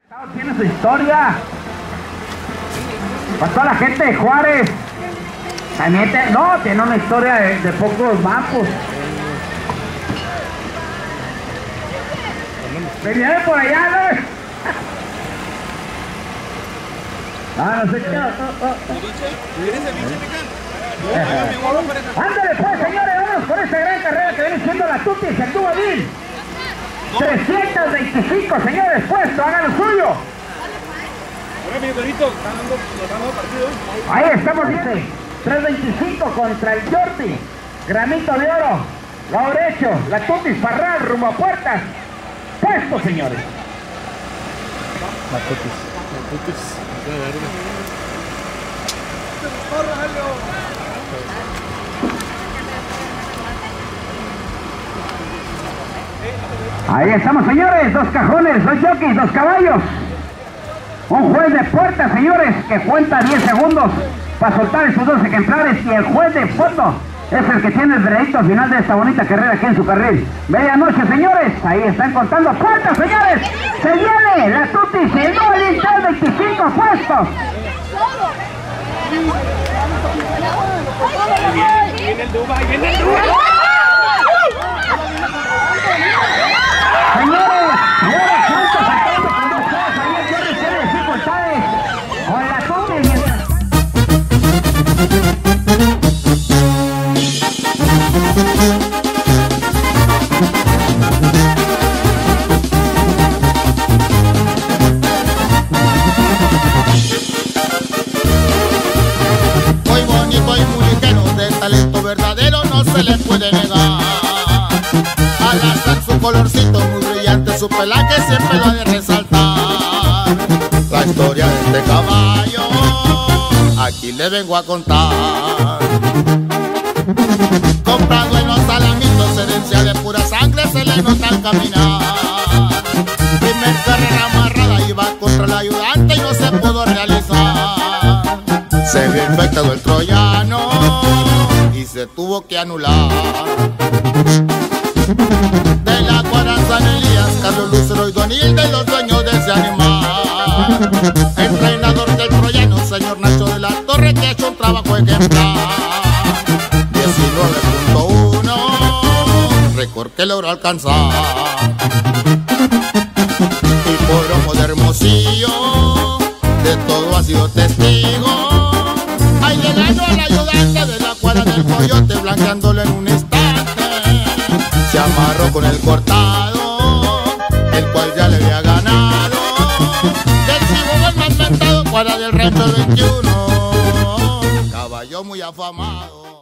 Tiene su historia. Para toda la gente de Juárez. También tiene una historia de pocos mampos. Venía por allá, ¿no? No sé qué. Ándale pues, señores, vamos por esta gran carrera que viene siendo la Tuti, se anduvo bien. 325, señores, puesto, hagan lo suyo. Ahí estamos, dice. 325 contra el Jordi. Granito de oro. Lado derecho, la Tutis Parral, rumbo a puertas. Puesto, señores. La Tutis. Ahí estamos, señores. 2 cajones, 2 jockeys, 2 caballos. Un juez de puerta, señores, que cuenta 10 segundos para soltar esos 2 ejemplares. Y el juez de fondo es el que tiene el veredicto al final de esta bonita carrera aquí en su carril. Medianoche, señores. Ahí están contando puertas, señores. Se viene la Tutis, el nuevo Intel 25 puestos. Viene el Dubai, viene el Dubai. Señores, juntos saltando con 2 cosas. Ahí el Jordi tiene dificultades con la Tutis. Muy bonito y muy ligero, de talento verdadero no se le puede negar. Al azar su colorcito muy brillante, su pelaje siempre lo ha de resaltar. La historia de este caballo aquí le vengo a contar. Comprado en los alamitos, herencia de pura sangre, se le nota al caminar. Primer carrera amarrada, iba contra el ayudante y no se pudo realizar. Se vio infectado el troyano y se tuvo que anular. De la cuadra San Elías, Carlos Lucero y Don Hilda y los dueños de ese animal. Entrenador del troyano, señor Nacho de la Torre, que ha hecho un trabajo ejemplar. 19.1, récord que logró alcanzar. Y por ojo de Hermosillo, de todo ha sido testigo. Ahí llegando al ayudante de la cuadra del Coyote, blanqueándolo en un instante. Se amarró con el cortado, el cual ya le había ganado. Del segundo el más mentado, cuadra del rancho 21, caballo muy afamado.